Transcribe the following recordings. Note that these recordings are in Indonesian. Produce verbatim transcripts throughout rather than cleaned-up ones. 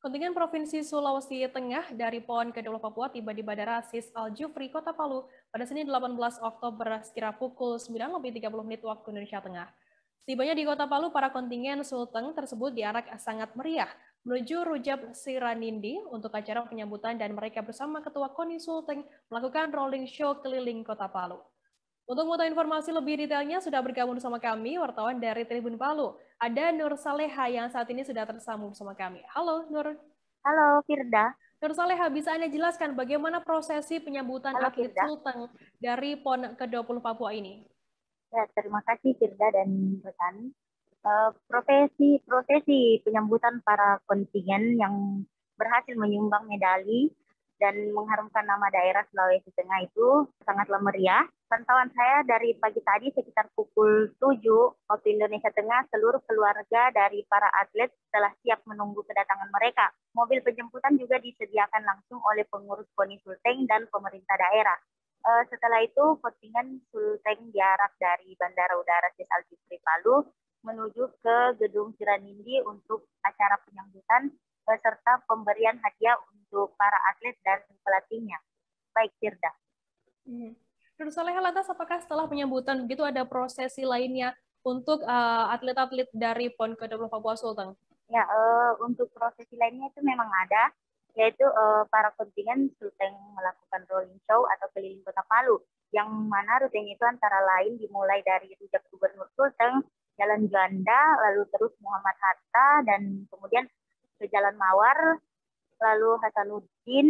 Kontingen Provinsi Sulawesi Tengah dari PON ke dua puluh Papua tiba di Bandara Sis Al Jufri, Kota Palu pada Senin delapan belas Oktober sekira pukul sembilan lebih tiga puluh menit waktu Indonesia Tengah. Setibanya di Kota Palu, para kontingen Sulteng tersebut diarak sangat meriah menuju Rujab Siranindi untuk acara penyambutan dan mereka bersama Ketua KONI Sulteng melakukan rolling show keliling Kota Palu. Untuk mengetahui informasi lebih detailnya sudah bergabung bersama kami wartawan dari Tribun Palu. Ada Nur Saleha yang saat ini sudah tersambung bersama kami. Halo Nur. Halo Firda. Nur Saleha, bisa Anda jelaskan bagaimana prosesi penyambutan Halo, atlet Firda. Sulteng dari PON ke dua puluh Papua ini? Ya, terima kasih Firda dan rekan. Uh, profesi prosesi penyambutan para kontingen yang berhasil menyumbang medali dan mengharumkan nama daerah Sulawesi Tengah itu sangatlah meriah. Pantauan saya dari pagi tadi sekitar pukul tujuh waktu Indonesia Tengah, seluruh keluarga dari para atlet telah siap menunggu kedatangan mereka. Mobil penjemputan juga disediakan langsung oleh pengurus KONI Sulteng dan pemerintah daerah. Uh, setelah itu, kontingen Sulteng diarak dari Bandara Udara Sis Al Jufri Palu menuju ke Gedung Siranindi untuk acara penyambutan serta pemberian hadiah untuk para atlet dan pelatihnya. Baik, Firda. Hmm. Nur Saleha, lantas apakah setelah penyambutan begitu ada prosesi lainnya untuk uh, atlet-atlet dari PON ke dua puluh Papua Sulteng? Ya, uh, untuk prosesi lainnya itu memang ada, yaitu uh, para kontingen Sulteng melakukan rolling show atau keliling Kota Palu, yang mana rutenya itu antara lain dimulai dari Rujak Gubernur Sulteng, Jalan Juanda, lalu terus Muhammad Hatta, dan kemudian ke Jalan Mawar, lalu Hasanuddin,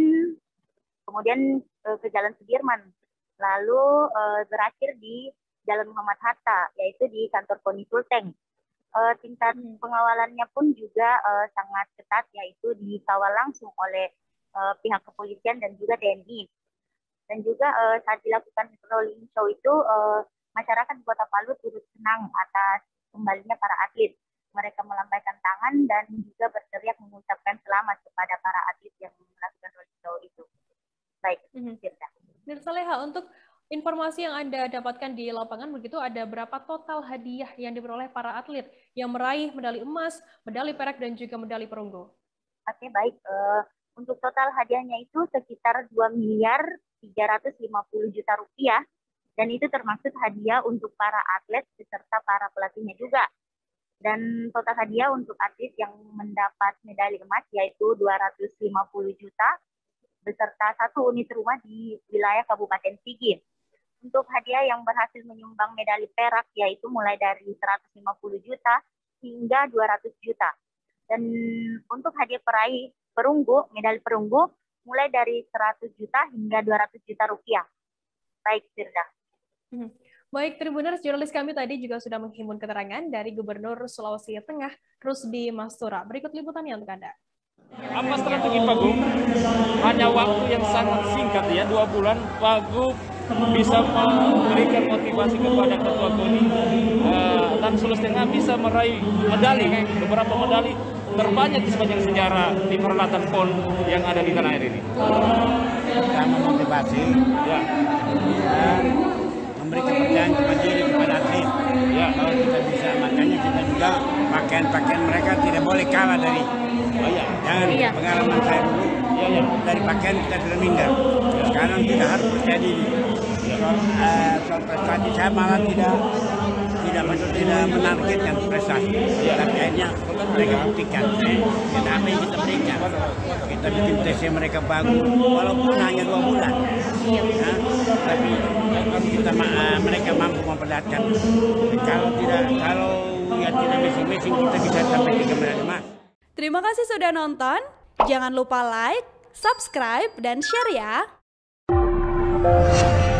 kemudian uh, ke Jalan Sudirman, lalu uh, berakhir di Jalan Muhammad Hatta, yaitu di kantor KONI Sulteng. Uh, tingkat pengawalannya pun juga uh, sangat ketat, yaitu dikawal langsung oleh uh, pihak kepolisian dan juga T N I. Dan juga uh, saat dilakukan rolling show itu, uh, masyarakat di Kota Palu turut senang atas kembalinya para atlet. Mereka melambaikan tangan dan juga berteriak mengucapkan selamat kepada para atlet yang melakukan rolling show itu. Baik, Firda. Nur Saleha, untuk informasi yang Anda dapatkan di lapangan, begitu ada berapa total hadiah yang diperoleh para atlet yang meraih medali emas, medali perak, dan juga medali perunggu? Oke, baik. Uh, untuk total hadiahnya itu sekitar dua miliar tiga ratus lima puluh juta rupiah, dan itu termasuk hadiah untuk para atlet beserta para pelatihnya juga. Dan total hadiah untuk atlet yang mendapat medali emas yaitu dua ratus lima puluh juta, beserta satu unit rumah di wilayah Kabupaten Sigi. Untuk hadiah yang berhasil menyumbang medali perak yaitu mulai dari seratus lima puluh juta hingga dua ratus juta. Dan untuk hadiah peraih perunggu, medali perunggu mulai dari seratus juta hingga dua ratus juta rupiah. Baik, Firda. Hmm. Baik, Tribuners, jurnalis kami tadi juga sudah menghimpun keterangan dari Gubernur Sulawesi Tengah, Rusdi Mastura. Berikut liputannya untuk Anda. Apa strategi Pak Gu? Hanya waktu yang sangat singkat ya, dua bulan, Pak Gu bisa memberikan motivasi kepada Ketua KONI uh, dan Sulawesi Tengah bisa meraih medali, beberapa medali terbanyak di sepanjang sejarah di peralatan PON yang ada di tanah air ini. Pertama motivasi, ya. Dan memberi kepercayaan kepada diri kepada atlet. Ya. Kalau kita bisa, makanya kita juga pakaian-pakaian mereka tidak boleh kalah dari. Oh, ya. Jangan Iya. pengalaman saya dulu. Ya, ya. Dari pakaian kita sudah minder. Sekarang kita harus percaya diri. Soal, uh, soal prestasi saya malah tidak tidak maksud tidak menargetkan prestasi. Ya. Tapi akhirnya mereka buktikan. Kita apa yang kita berikan. Kita bikin tesnya mereka bagus, walaupun hanya dua bulan. Nah, tapi kita uh, mereka mampu memperlihatkan. Kalau tidak, kalau ya tidak missing-missing kita bisa sampai tiga medali emas. Terima kasih sudah nonton. Jangan lupa like, subscribe, dan share ya.